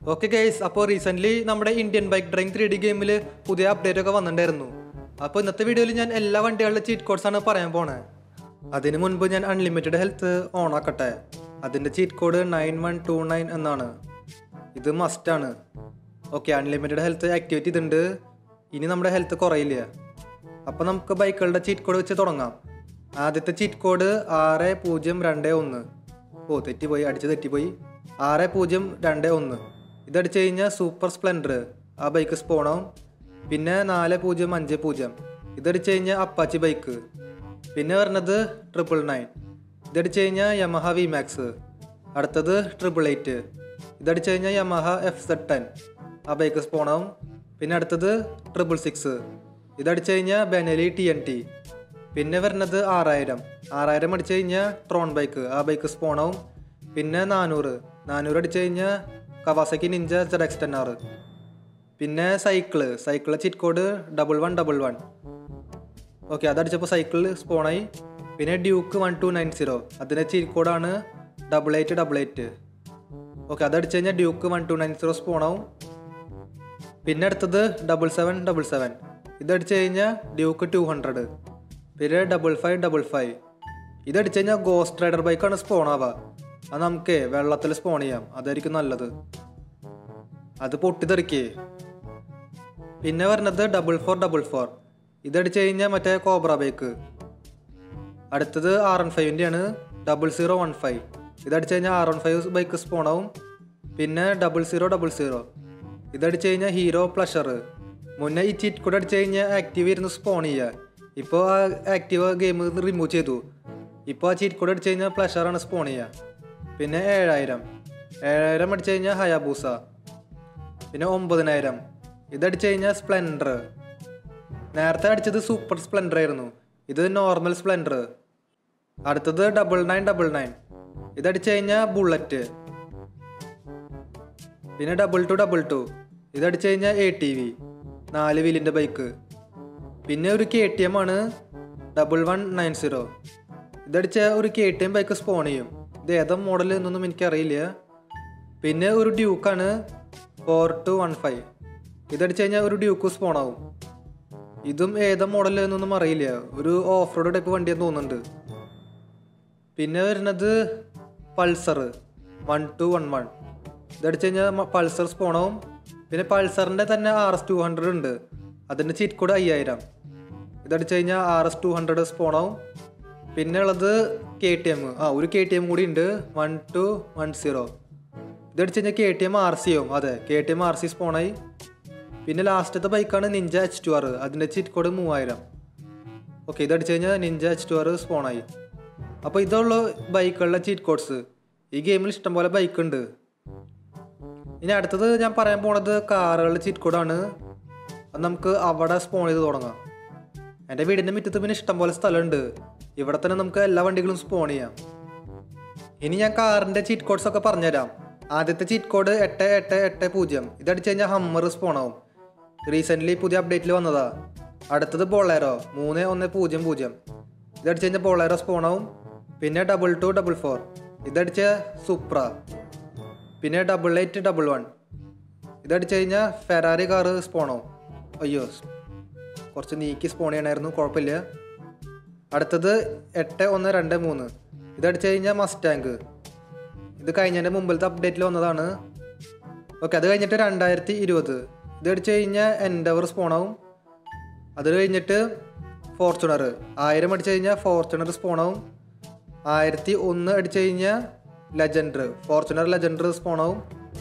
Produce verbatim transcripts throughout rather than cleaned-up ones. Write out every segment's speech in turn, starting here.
Okay guys, അപ്പോൾ recently നമ്മുടെ Indian bike driving three D ഗെയിമിൽ പുതിയ അപ്ഡേറ്റ് ഒക്കെ വന്നിട്ടുണ്ടായിരുന്നു. അപ്പോൾ ഇന്നത്തെ വീഡിയോയിൽ ഞാൻ എല്ലാ വണ്ടികളുടെ ചീറ്റ് കോഡ്സാണ് പറയാൻ പോണേ. അതിന് മുൻപ് ഞാൻ അൺലിമിറ്റഡ് ഹെൽത്ത് ഓൺ ആക്കട്ടെ. അതിൻ്റെ cheat code nine one two nine എന്നാണ്. ഇത് മസ്റ്റാണ്. ഓക്കെ, അൺലിമിറ്റഡ് ഹെൽത്ത് ആക്ടിവേറ്റ് ചെയ്തിട്ടുണ്ട്. ഇനി നമ്മുടെ ഹെൽത്ത് കുറയില്ല. അപ്പോൾ നമുക്ക് ബൈക്കുകളുടെ ചീറ്റ് കോഡ് വെച്ച് തുടങ്ങാം. ആദ്യത്തെ ചീറ്റ് കോഡ് ആറ് പൂജ്യം രണ്ട് ഒന്ന്. ഓ തെറ്റിപ്പോയി, അടിച്ച് തെറ്റിപ്പോയി. ആറ് പൂജ്യം രണ്ട് ഒന്ന് ഇതടിച്ച് കഴിഞ്ഞാൽ സൂപ്പർ സ്പ്ലെൻഡർ ആ ബൈക്ക് സ്പോണാവും. പിന്നെ നാല് പൂജ്യം അഞ്ച് പൂജ്യം ഇതടിച്ച് കഴിഞ്ഞാൽ അപ്പാച്ചി ബൈക്ക്. പിന്നെ വരുന്നത് ട്രിപ്പിൾ നയൻ ഇതടിച്ച് കഴിഞ്ഞാൽ യമഹ വി മാക്സ്. അടുത്തത് ട്രിപ്പിൾ എയ്റ്റ് ഇതടിച്ച് കഴിഞ്ഞാൽ യമഹ എഫ് സെഡ് ടെൻ ആ ബൈക്ക് സ്പോണാവും. പിന്നെ അടുത്തത് ട്രിപ്പിൾ സിക്സ് ഇതടിച്ച് കഴിഞ്ഞാൽ ബെനലി ടി എൻ ടി. പിന്നെ വരുന്നത് ആറായിരം ആറായിരം അടിച്ച് കഴിഞ്ഞാൽ ട്രോൺ ബൈക്ക് ആ ബൈക്ക് സ്പോണാവും. പിന്നെ നാനൂറ് നാനൂറ് അടിച്ച് കഴിഞ്ഞാൽ Kawasaki Ninja Z X ten R. പിന്നെ cycle cycle cheat code double one double one. Okay, അതടിച്ചപ്പോൾ സൈക്കിൾ സ്പോണായി. പിന്നെ Duke one two nine zero അതിൻ്റെ ചീറ്റ് കോഡാണ് double eight double eight. Okay, അതടിച്ച് കഴിഞ്ഞാൽ Duke one two nine zero സ്പോണാവും. പിന്നെ അടുത്തത് ഡബിൾ സെവൻ ഡബിൾ സെവൻ ഇതടിച്ച് കഴിഞ്ഞാൽ ഡ്യൂക്ക് ടു ഹൺഡ്രഡ്. പിന്നെ ഡബിൾ ഫൈവ് ഡബിൾ ഫൈവ് ഇതടിച്ച് കഴിഞ്ഞാൽ ഗോസ്റ്റ് റൈഡർ ബൈക്കാണ് സ്പോണാവുക. അത് നമുക്ക് വെള്ളത്തിൽ സ്പോൺ ചെയ്യാം, അതായിരിക്കും നല്ലത്. അത് പൊട്ടിത്തെറിക്കേ. പിന്നെ വരുന്നത് ഡബിൾ ഫോർ ഡബിൾ ഫോർ ഇതടിച്ച് കഴിഞ്ഞാൽ മറ്റേ കോബ്ര ബൈക്ക്. അടുത്തത് ആർ എൻ ഫൈവിൻ്റെ ആണ് ഡബിൾ സീറോ വൺ ഫൈവ് ഇതടിച്ച് കഴിഞ്ഞാൽ ആർ എൻ ഫൈവ് ബൈക്ക് സ്പോണാവും. പിന്നെ ഡബിൾ സീറോ ഡബിൾ സീറോ ഇതടിച്ച് കഴിഞ്ഞാൽ ഹീറോ പ്ലഷർ. മുന്നേ ഈ ചീറ്റ് കൂടെ അടിച്ച് കഴിഞ്ഞാൽ ആക്റ്റീവ് ഇരുന്ന് സ്പോൺ ചെയ്യുക. ഇപ്പോൾ ആ ആക്റ്റീവ് ഗെയിം റിമൂവ് ചെയ്തു. ഇപ്പോൾ ആ ചീറ്റ് കൂടെ അടിച്ച് കഴിഞ്ഞാൽ പ്ലഷറാണ് സ്പോൺ ചെയ്യുക. പിന്നെ ഏഴായിരം ഏഴായിരം അടിച്ച് കഴിഞ്ഞാൽ ഹയാബൂസ. പിന്നെ ഒമ്പതിനായിരം ഇതടിച്ച് കഴിഞ്ഞാൽ സ്പ്ലെൻഡർ. നേരത്തെ അടിച്ചത് സൂപ്പർ സ്പ്ലെൻഡർ ആയിരുന്നു, ഇത് നോർമൽ സ്പ്ലെൻഡർ. അടുത്തത് ഡബിൾ നയൻ ഡബിൾ നയൻ ഇതടിച്ച് കഴിഞ്ഞാൽ ബുള്ളറ്റ്. പിന്നെ ഡബിൾ ടു ഡബിൾ ടു ഇതടിച്ച് കഴിഞ്ഞാൽ എ ടി വി നാല് വീലിൻ്റെ ബൈക്ക്. പിന്നെ ഒരു കെ ടി എം ആണ് ഡബിൾ വൺ നയൻ സീറോ ഇതടിച്ച ഒരു K T M bike spawn ചെയ്യും. ഇത് ഏതാ മോഡൽ എന്നൊന്നും എനിക്കറിയില്ല. പിന്നെ ഒരു ഡ്യൂക്കാണ് ഫോർ ടു വൺ ഫൈവ് ഇതടിച്ച് കഴിഞ്ഞാൽ ഒരു ഡ്യൂക്ക് സ്പോണാവും. ഇതും ഏതാ മോഡൽ എന്നൊന്നും അറിയില്ല, ഒരു ഓഫ് റോഡ് ടൈപ്പ് വണ്ടിയെന്ന് തോന്നുന്നുണ്ട്. പിന്നെ വരുന്നത് Pulsar one two one one ഇതടിച്ച് കഴിഞ്ഞാൽ പൾസർ സ്പോണാവും. പിന്നെ പൾസറിൻ്റെ തന്നെ ആർ എസ് ടു ഹൺഡ്രഡ് ഉണ്ട്, അതിൻ്റെ ചീറ്റ് കോഡ് അയ്യായിരം ഇതടിച്ച് കഴിഞ്ഞാൽ ആർ എസ് ടു ഹൺഡ്രഡ് സ്പോണാവും. പിന്നെ ഉള്ളത് കെ ടി എം, ആ ഒരു കെ ടി എം കൂടി ഉണ്ട് വൺ ടു വൺ സീറോ ഇതടിച്ച് കഴിഞ്ഞാൽ K T M R C ആവും. അതെ, K T M R C സ്പോണായി. പിന്നെ ലാസ്റ്റത്തെ ബൈക്കാണ് നിഞ്ച എച്ച് ടു ആർ, അതിൻ്റെ ചീറ്റ് കോഡ് മൂവായിരം. ഓക്കെ, ഇതടിച്ച് കഴിഞ്ഞാൽ നിഞ്ച എച്ച് ടു ആർ സ്പോണായി. അപ്പോൾ ഇതുള്ള ബൈക്കുകളുടെ ചീറ്റ് കോഡ്സ്. ഈ ഗെയിമിൽ ഇഷ്ടംപോലെ ബൈക്ക് ഉണ്ട്. ഇനി അടുത്തത് ഞാൻ പറയാൻ പോണത് കാറുകളുടെ ചീറ്റ് കോഡാണ്. അത് നമുക്ക് അവിടെ സ്പോൺ ചെയ്ത് തുടങ്ങാം. എൻ്റെ വീടിൻ്റെ മുറ്റത്ത് പിന്നെ ഇഷ്ടംപോലെ സ്ഥലമുണ്ട്, ഇവിടെ തന്നെ നമുക്ക് എല്ലാ വണ്ടികളും സ്പോൺ ചെയ്യാം. ഇനി ഞാൻ കാറിൻ്റെ ചീറ്റ് കോഡ്സ് ഒക്കെ പറഞ്ഞുതരാം. ആദ്യത്തെ ചീറ്റ് കോഡ് എട്ട് എട്ട് എട്ട് പൂജ്യം ഇതടിച്ച് കഴിഞ്ഞാൽ ഹമ്മർ സ്പോണാവും. റീസെൻ്റ്ലി പുതിയ അപ്ഡേറ്റിൽ വന്നതാ. അടുത്തത് ബൊളേറോ മൂന്ന് ഒന്ന് പൂജ്യം പൂജ്യം ഇതടിച്ച് കഴിഞ്ഞാൽ ബൊളേറോ സ്പോണാവും. പിന്നെ ഡബിൾ ടു ഡബിൾ ഫോർ ഇതടിച്ച സുപ്ര. പിന്നെ ഡബിൾ എയ്റ്റ് ഡബിൾ വൺ ഇതടിച്ച് കഴിഞ്ഞാൽ ഫെറാറി കാറ് സ്പോണാവും. അയ്യോ, കുറച്ച് നീക്കി സ്പോൺ ചെയ്യണമായിരുന്നു, കുഴപ്പമില്ല. അടുത്തത് എട്ട് ഒന്ന് രണ്ട് മൂന്ന് ഇതടിച്ച് കഴിഞ്ഞാൽ മസ്റ്റാങ്ക്. ഇത് കഴിഞ്ഞതിൻ്റെ മുമ്പിലത്തെ അപ്ഡേറ്റിൽ വന്നതാണ്. ഓക്കെ, അത് കഴിഞ്ഞിട്ട് രണ്ടായിരത്തി ഇരുപത് ഇതടിച്ച് കഴിഞ്ഞാൽ എൻഡവർ സ്പോണാവും. അത് കഴിഞ്ഞിട്ട് ഫോർച്യൂണർ ആയിരം അടിച്ച് കഴിഞ്ഞാൽ ഫോർച്യൂണർ സ്പോണാവും. ആയിരത്തി ഒന്ന് അടിച്ച് കഴിഞ്ഞാൽ ലെജൻഡർ ഫോർച്യൂണർ ലെജൻഡർ സ്പോണാവും.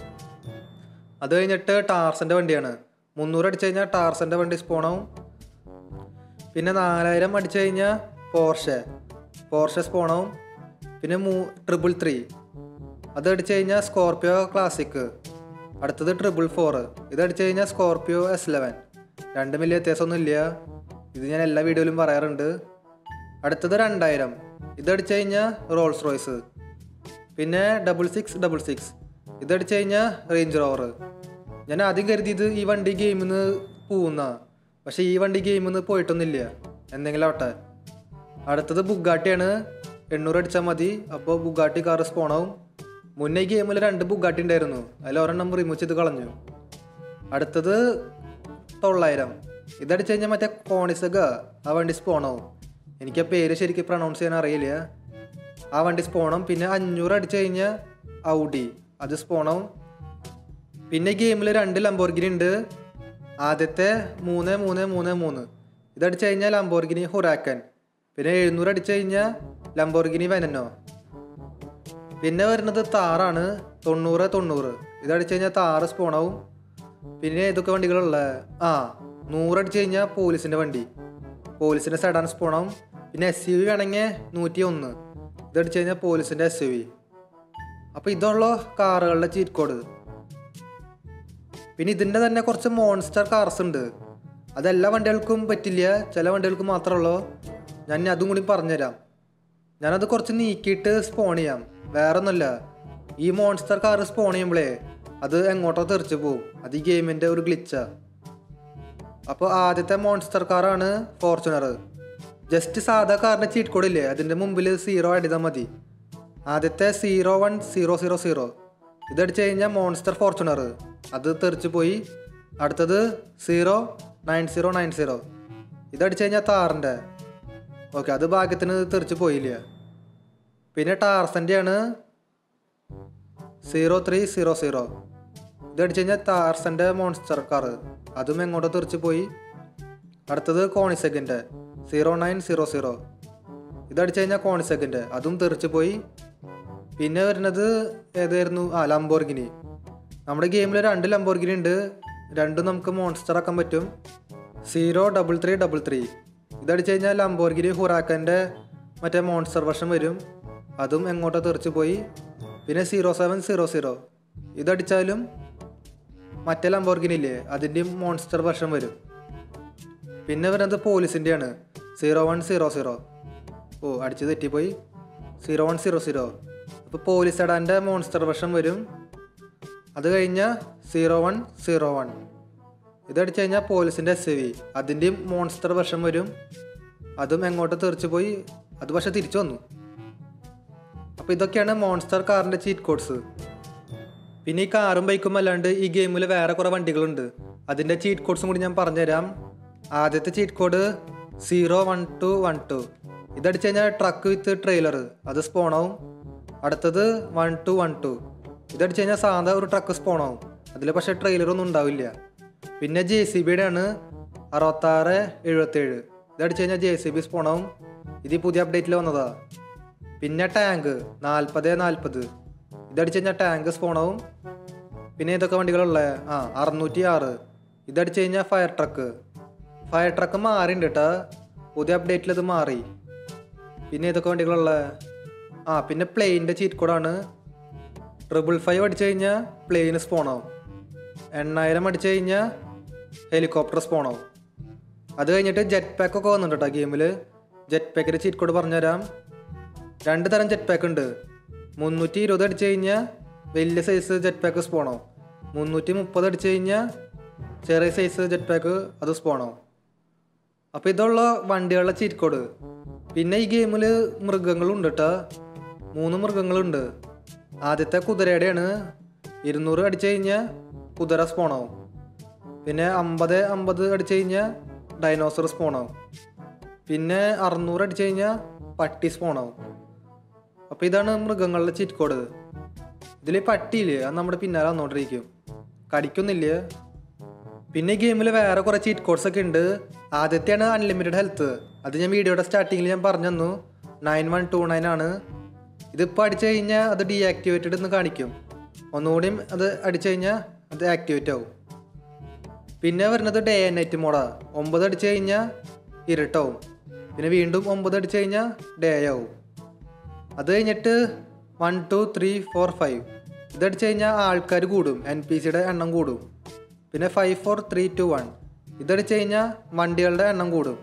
അത് കഴിഞ്ഞിട്ട് ടാർസൻ്റെ വണ്ടിയാണ്, മുന്നൂറ് അടിച്ച് കഴിഞ്ഞാൽ ടാർസൻ്റെ വണ്ടി സ്പോണാവും. പിന്നെ നാലായിരം അടിച്ച് കഴിഞ്ഞാൽ പോർഷെ പോർഷെ സ്പോണാവും. പിന്നെ മൂ ട്രിപ്പിൾ ത്രീ അത് അടിച്ച് കഴിഞ്ഞാൽ സ്കോർപ്പിയോ ക്ലാസിക്. അടുത്തത് ട്രിപ്പിൾ ഫോർ ഇതടിച്ച് കഴിഞ്ഞാൽ സ്കോർപ്പിയോ എസ് ലെവൻ. രണ്ടും വലിയ വ്യത്യാസമൊന്നും ഇല്ല, ഇത് ഞാൻ എല്ലാ വീഡിയോയിലും പറയാറുണ്ട്. അടുത്തത് രണ്ടായിരം ഇതടിച്ച് കഴിഞ്ഞാൽ റോൾസ് റോയ്സ്. പിന്നെ ഡബിൾ സിക്സ് ഡബിൾ സിക്സ് ഇതടിച്ച് കഴിഞ്ഞാൽ റേഞ്ച് റോവർ. ഞാൻ ആദ്യം കരുതിയത് ഈ വണ്ടി ഗെയിമിൽ നിന്ന് പോകുന്ന, പക്ഷേ ഈ വണ്ടി ഗെയിമിൽ നിന്ന് പോയിട്ടൊന്നുമില്ല, എന്തെങ്കിലും ആവട്ടെ. അടുത്തത് ബുഗാട്ടിയാണ്, എണ്ണൂറ് അടിച്ചാൽ മതി, അപ്പോൾ ബുഗാട്ടി കാർ സ്പോണാവും. മുന്നേ ഗെയിമിൽ രണ്ട് ബുഗാട്ടി ഉണ്ടായിരുന്നു, അതിൽ ഒരെണ്ണം റിമൂവ് ചെയ്ത് കളഞ്ഞു. അടുത്തത് തൊള്ളായിരം. ഇതടിച്ച് കഴിഞ്ഞാൽ മറ്റേ കോണിസഗ ആ വണ്ടി സ്പോണാവും. എനിക്ക് ആ പേര് ശരിക്കും പ്രൊണൗൺസ് ചെയ്യാൻ അറിയില്ല. ആ വണ്ടി സ്പോണാവും. പിന്നെ അഞ്ഞൂറ് അടിച്ചു കഴിഞ്ഞാൽ ഔഡി അത് സ്പോണാവും. പിന്നെ ഗെയിമിൽ രണ്ട് ലംബോർഗിനി ഉണ്ട്. ആദ്യത്തെ മൂന്ന് മൂന്ന് മൂന്ന് മൂന്ന് ഇതടിച്ചു കഴിഞ്ഞാൽ ലംബോർഗിനി ഹുറാക്കൻ. പിന്നെ എഴുന്നൂറ് അടിച്ചു കഴിഞ്ഞാൽ ലംബോർഗിനി വെനനോ. പിന്നെ വരുന്നത് താറാണ്, തൊണ്ണൂറ് തൊണ്ണൂറ് ഇതടിച്ചു കഴിഞ്ഞാൽ താറ് സ്പോണാവും. പിന്നെ ഏതൊക്കെ വണ്ടികളുള്ള ആ നൂറടിച്ചു കഴിഞ്ഞാൽ പോലീസിൻ്റെ വണ്ടി, പോലീസിൻ്റെ സെഡാൻ സ്പോണാവും. പിന്നെ എസ് യു വി വേണമെങ്കിൽ നൂറ്റി ഒന്ന് ഇതടിച്ചു കഴിഞ്ഞാൽ പോലീസിൻ്റെ എസ് യു വി. അപ്പോൾ ഇതുള്ള കാറുകളുടെ ചീറ്റ് കോഡ്. പിന്നെ ഇതിൻ്റെ തന്നെ കുറച്ച് മോൺസ്റ്റർ കാർസ് ഉണ്ട്. അതെല്ലാ വണ്ടികൾക്കും പറ്റില്ല, ചില വണ്ടികൾക്ക് മാത്രമേ ഉള്ളൂ. ഞാൻ അതും കൂടി പറഞ്ഞുതരാം. ഞാനത് കുറച്ച് നീക്കിയിട്ട് സ്പോൺ ചെയ്യാം, വേറെ ഒന്നുമല്ല. ഈ മോൺസ്റ്റർ കാർ സ്പോൺ ചെയ്യുമ്പോഴേ അത് എങ്ങോട്ടോ തെറിച്ച് പോവും. അത് ഈ ഗെയിമിൻ്റെ ഒരു ഗ്ലിച്ചാ. അപ്പോൾ ആദ്യത്തെ മോൺസ്റ്റർ കാറാണ് ഫോർച്യൂണർ. ജസ്റ്റ് സാധാ കാറിൻ്റെ ചീറ്റ് കോഡ് ഇല്ലേ, അതിൻ്റെ മുമ്പിൽ സീറോ ആഡ് ചെയ്താൽ മതി. ആദ്യത്തെ zero one zero zero zero ഇതടിച്ച് കഴിഞ്ഞാൽ മോൺസ്റ്റർ ഫോർച്യൂണർ, അത് തെറിച്ച് പോയി. അടുത്തത് zero nine zero nine zero ഇതടിച്ച് കഴിഞ്ഞാൽ താറിൻ്റെ, ഓക്കെ അത് ഭാഗ്യത്തിന് തെറിച്ച് പോയില്ല. പിന്നെ ടാർസൻ്റെയാണ് സീറോ ത്രീ സീറോ സീറോ ഇതടിച്ച് കഴിഞ്ഞാൽ ടാർസൻ്റെ മോൺസ്റ്റർ കാർ, അതും എങ്ങോട്ടോ തെറിച്ച് പോയി. അടുത്തത് കോണിസെഗിൻ്റെ സീറോ നയൻ സീറോ സീറോ ഇതടിച്ച് കഴിഞ്ഞാൽ കോണിസെഗിൻ്റെ, അതും തെറിച്ച് പോയി. പിന്നെ വരുന്നത് ഏതായിരുന്നു, ആ ലംബോർഗിനി. നമ്മുടെ ഗെയിമിൽ രണ്ട് ലംബോർഗിനി ഉണ്ട്, രണ്ടും നമുക്ക് മോൺസ്റ്റർ ആക്കാൻ പറ്റും. Zero double three double three ഇതടിച്ച് കഴിഞ്ഞാൽ ലംബോർഗിനി ഹുറാക്കൻ്റെ മറ്റേ മോൺസ്റ്റർ വർഷം വരും, അതും എങ്ങോട്ടോ തെറിച്ച് പോയി. പിന്നെ സീറോ സെവൻ സീറോ സീറോ ഇതടിച്ചാലും മറ്റേ ലംബോർഗിനി ഇല്ലേ അതിൻ്റെയും മോൺസ്റ്റർ വർഷം വരും. പിന്നെ വരുന്നത് പോലീസിൻ്റെയാണ് സീറോ വൺ സീറോ സീറോ ഓ അടിച്ച് തെറ്റിപ്പോയി സീറോ വൺ സീറോ സീറോ അപ്പോൾ പോലീസ് സെഡാൻ്റെ മോൺസ്റ്റർ വർഷം വരും. അത് കഴിഞ്ഞാൽ സീറോ വൺ സീറോ വൺ ഇതടിച്ച് കഴിഞ്ഞാൽ പോലീസിൻ്റെ എസ് വി, അതിൻ്റെയും മോൺസ്റ്റർ വർഷം വരും, അതും എങ്ങോട്ട് തെറിച്ച് പോയി, അത് പക്ഷെ തിരിച്ചു വന്നു. അപ്പോൾ ഇതൊക്കെയാണ് മോൺസ്റ്റർ കാറിൻ്റെ ചീറ്റ് കോഡ്സ്. പിന്നെ ഈ കാറും ബൈക്കും അല്ലാണ്ട് ഈ ഗെയിമിൽ വേറെ കുറേ വണ്ടികളുണ്ട്, അതിൻ്റെ ചീറ്റ് കോഡ്സും കൂടി ഞാൻ പറഞ്ഞുതരാം. ആദ്യത്തെ cheat code zero one two one two ഇതടിച്ച് കഴിഞ്ഞാൽ ട്രക്ക് വിത്ത് ട്രെയിലർ, അത് സ്പോണാവും. അടുത്തത് വൺ ടു വൺ ടു ഇതടിച്ച് കഴിഞ്ഞാൽ സാധാ ഒരു ട്രക്ക് സ്പോണാവും, അതിൽ പക്ഷേ ട്രെയിലറൊന്നും ഉണ്ടാവില്ല. പിന്നെ ജെ സി ബിയുടെ ആണ് അറുപത്താറ് എഴുപത്തേഴ് ഇതടിച്ച് കഴിഞ്ഞാൽ ജെ സി ബി സ്പോണാവും, ഇത് പുതിയ അപ്ഡേറ്റിൽ വന്നതാ. പിന്നെ ടാങ്ക് നാൽപ്പത് നാൽപ്പത് ഇതടിച്ച് കഴിഞ്ഞാൽ ടാങ്ക് സ്പോണാവും. പിന്നെ ഇതൊക്കെ വണ്ടികളുള്ള ആ അറുന്നൂറ്റി ആറ് ഇതടിച്ച് കഴിഞ്ഞാൽ ഫയർ ട്രക്ക്, ഫയർ ട്രക്ക് മാറിയുണ്ട് കേട്ടോ, പുതിയ അപ്ഡേറ്റിൽ ഇത് മാറി. പിന്നെ ഇതൊക്കെ വണ്ടികളുള്ള ആ പിന്നെ പ്ലെയിനിൻ്റെ ചീറ്റ് കോഡാണ് ട്രിപ്പിൾ ഫൈവ് അടിച്ചു കഴിഞ്ഞാൽ പ്ലെയിന് സ്പോണാവും, എണ്ണായിരം അടിച്ചു കഴിഞ്ഞാൽ ഹെലികോപ്റ്റർ സ്പോണാവും. അത് കഴിഞ്ഞിട്ട് ജെറ്റ് പാക്ക് ഒക്കെ വന്നിട്ടുണ്ട് കേട്ടോ ഗെയിമിൽ. ജെറ്റ് പാക്കിൻ്റെ ചീറ്റ് കോഡ് പറഞ്ഞുതരാം. രണ്ട് തരം ജെറ്റ് പാക്ക് ഉണ്ട്. മുന്നൂറ്റി ഇരുപത് അടിച്ചു കഴിഞ്ഞാൽ വലിയ സൈസ് ജെറ്റ് പാക്ക് സ്പോണാവും, മുന്നൂറ്റി മുപ്പത് അടിച്ചു കഴിഞ്ഞാൽ ചെറിയ സൈസ് ജെറ്റ് പാക്ക് അത് സ്പോണാവും. അപ്പോൾ ഇതുള്ള വണ്ടികളുടെ ചീറ്റ് കോഡ്. പിന്നെ ഈ ഗെയിമിൽ മൃഗങ്ങളുണ്ട് കേട്ടോ, മൂന്ന് മൃഗങ്ങളുണ്ട്. ആദ്യത്തെ കുതിരയുടെയാണ്, ഇരുന്നൂറ് അടിച്ചു കഴിഞ്ഞാൽ കുതിര സ്പോണാവും. പിന്നെ അമ്പത് അമ്പത് അടിച്ചു കഴിഞ്ഞാൽ ഡൈനോസർ സ്പോണാവും. പിന്നെ അറുന്നൂറ് അടിച്ചു കഴിഞ്ഞാൽ പട്ടി സ്പോണാവും. അപ്പോൾ ഇതാണ് മൃഗങ്ങളുടെ ചീറ്റ് കോഡ്. ഇതിൽ പട്ടിയില്ലേ, അത് നമ്മുടെ പിന്നാലെ വന്നുകൊണ്ടിരിക്കും, കടിക്കൊന്നില്ല. പിന്നെ ഗെയിമിൽ വേറെ കുറേ ചീറ്റ് കോഡ്സ് ഒക്കെ ഉണ്ട്. ആദ്യത്തെയാണ് അൺലിമിറ്റഡ് ഹെൽത്ത്, അത് ഞാൻ വീഡിയോയുടെ സ്റ്റാർട്ടിങ്ങിൽ ഞാൻ പറഞ്ഞു തന്നു, നയൻ വൺ ടു നയൻ ആണ്. ഇതിപ്പോൾ അടിച്ചു കഴിഞ്ഞാൽ അത് ഡീആക്ടിവേറ്റഡ് എന്ന് കാണിക്കും, ഒന്നുകൂടിയും അത് അടിച്ചു കഴിഞ്ഞാൽ അത് ആക്ടിവേറ്റ് ആവും. പിന്നെ വരുന്നത് ഡേ ആൻഡ് നൈറ്റ് മോഡാ, ഒമ്പത് അടിച്ചു കഴിഞ്ഞാൽ ഇരുട്ടാവും, പിന്നെ വീണ്ടും ഒമ്പത് അടിച്ചു കഴിഞ്ഞാൽ ഡേ ആവും. അത് കഴിഞ്ഞിട്ട് one two three four five ഇതടിച്ചു കഴിഞ്ഞാൽ ആൾക്കാർ കൂടും, എൻ പി സിയുടെ എണ്ണം കൂടും. പിന്നെ five four three two one ഇതടിച്ചു കഴിഞ്ഞാൽ വണ്ടികളുടെ എണ്ണം കൂടും,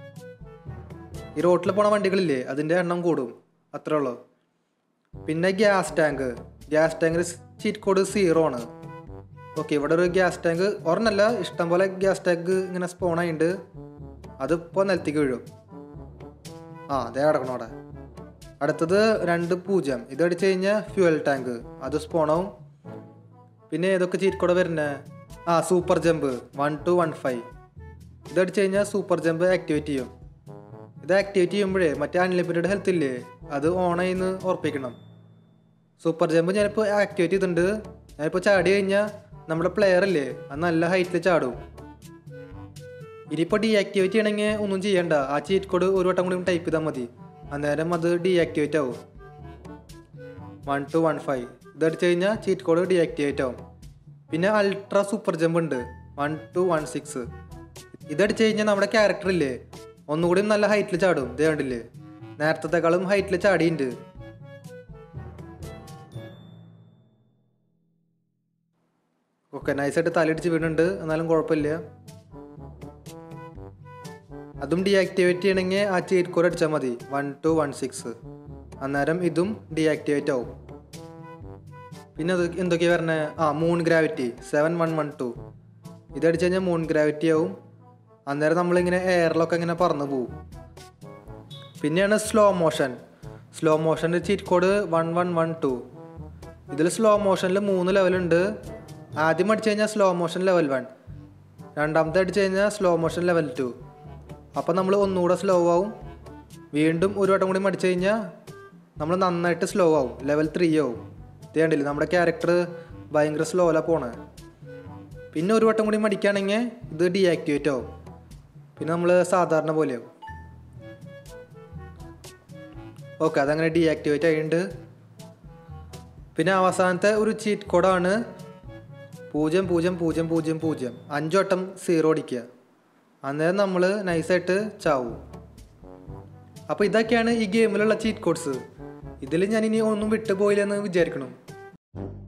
ഈ റോട്ടിൽ പോണ വണ്ടികളില്ലേ അതിൻ്റെ എണ്ണം കൂടും, അത്രേ ഉള്ളൂ. പിന്നെ ഗ്യാസ് ടാങ്ക്, ഗ്യാസ് ടാങ്കിന് ചീറ്റ് കോഡ് സീറോ ആണ്. ഓക്കെ, ഇവിടെ ഒരു ഗ്യാസ് ടാങ്ക് ഒരെണ്ണമല്ല ഇഷ്ടംപോലെ ഗ്യാസ് ടാങ്ക് ഇങ്ങനെ സ്പോണായിട്ടുണ്ട്, അതിപ്പോൾ നിലത്തേക്ക് വീഴും. ആ അതേ കിടക്കണം അവിടെ. അടുത്തത് രണ്ട് പൂജ്യം ഇതടിച്ച് കഴിഞ്ഞാൽ ഫ്യൂവൽ ടാങ്ക് അത് സ്പോണാവും. പിന്നെ ഏതൊക്കെ ചീറ്റ് കോഡ് വരുന്നത്? ആ super jump one two one five ഇതടിച്ച് കഴിഞ്ഞാൽ സൂപ്പർ ജമ്പ് ആക്ടിവേറ്റ് ചെയ്യും. ഇത് ആക്ടിവേറ്റ് ചെയ്യുമ്പോഴേ മറ്റേ അൺലിമിറ്റഡ് ഹെൽത്ത് ഇല്ലേ അത് ഓണായിന്ന് ഉറപ്പിക്കണം. സൂപ്പർ ജമ്പ് ഞാനിപ്പോൾ ആക്ടിവേറ്റ് ചെയ്തിട്ടുണ്ട്. ഞാനിപ്പോൾ ചാടി കഴിഞ്ഞാൽ നമ്മുടെ പ്ലെയർ ഇല്ലേ അത് നല്ല ഹൈറ്റിൽ ചാടും. ഇനിയിപ്പോൾ ഡീആക്ടിവേറ്റ് ചെയ്യണമെങ്കിൽ ഒന്നും ചെയ്യണ്ട, ആ ചീറ്റ് കോഡ് ഒരു വട്ടം കൂടി ടൈപ്പ് ചെയ്താൽ മതി, അന്നേരം അത് ഡീആക്ടിവേറ്റ് ആവും. വൺ ടു വൺ ഫൈവ് ഇതടിച്ച് കഴിഞ്ഞാൽ ചീറ്റ് കോഡ് ഡീആക്ടിവേറ്റ് ആവും. പിന്നെ അൾട്രാ സൂപ്പർ ജമ്പ് ഉണ്ട് വൺ ടു വൺ സിക്സ് ഇതടിച്ച് കഴിഞ്ഞാൽ നമ്മുടെ ക്യാരക്ടർ ഇല്ലേ ഒന്നുകൂടി നല്ല ഹൈറ്റിൽ ചാടും. ഇതേ കണ്ടില്ലേ, നേരത്തെക്കാളും ഹൈറ്റിൽ ചാടിയുണ്ട്. ഓക്കെ, നൈസായിട്ട് തലയിടിച്ച് വീണുണ്ട്, എന്നാലും കുഴപ്പമില്ല. അതും ഡീആക്ടിവേറ്റ് ചെയ്യണമെങ്കിൽ ആ ചീറ്റ് കോഡ് അടിച്ചാൽ മതി വൺ ടു വൺ സിക്സ് അന്നേരം ഇതും ഡീആക്ടിവേറ്റ് ആവും. പിന്നെ അത് എന്തൊക്കെയാണ് പറഞ്ഞത്? ആ moon gravity seven one one two ഇതടിച്ച് കഴിഞ്ഞാൽ മൂൺ ഗ്രാവിറ്റി ആവും. അന്നേരം നമ്മളിങ്ങനെ എയറിലൊക്കെ ഇങ്ങനെ പറന്നു പോവും. പിന്നെയാണ് സ്ലോ മോഷൻ. സ്ലോ മോഷൻ്റെ cheat code one one one two ഇതിൽ സ്ലോ മോഷനിൽ മൂന്ന് ലെവലുണ്ട്. ആദ്യം അടിച്ചു കഴിഞ്ഞാൽ സ്ലോ മോഷൻ ലെവൽ വൺ, രണ്ടാമത്തെ അടിച്ചു കഴിഞ്ഞാൽ സ്ലോ മോഷൻ ലെവൽ ടു. അപ്പം നമ്മൾ ഒന്നുകൂടെ സ്ലോ ആവും. വീണ്ടും ഒരു വട്ടം കൂടി അടിച്ചു കഴിഞ്ഞാൽ നമ്മൾ നന്നായിട്ട് സ്ലോ ആവും, ലെവൽ ത്രീ ആവും. ഇത് കണ്ടില്ലേ, നമ്മുടെ ക്യാരക്ടർ ഭയങ്കര സ്ലോയിലാണ് പോണേ. പിന്നെ ഒരു വട്ടം കൂടി അടിക്കുകയാണെങ്കിൽ ഇത് ഡീആക്ടിവേറ്റ് ആവും, പിന്നെ നമ്മൾ സാധാരണ പോലെയാവും. ഓക്കെ, അതങ്ങനെ ഡീആക്ടിവേറ്റ് ആയിട്ടുണ്ട്. പിന്നെ അവസാനത്തെ ഒരു ചീറ്റ് കോഡാണ് പൂജ്യം പൂജ്യം പൂജ്യം പൂജ്യം പൂജ്യം അഞ്ചു വട്ടം സീറോ അടിക്കുക, അന്നേരം നമ്മൾ നൈസായിട്ട് ചാവും. അപ്പോൾ ഇതൊക്കെയാണ് ഈ ഗെയിമിലുള്ള ചീറ്റ് കോഡ്സ്. ഇതിൽ ഞാനിനി ഒന്നും വിട്ടുപോയില്ലെന്ന് വിചാരിക്കണം.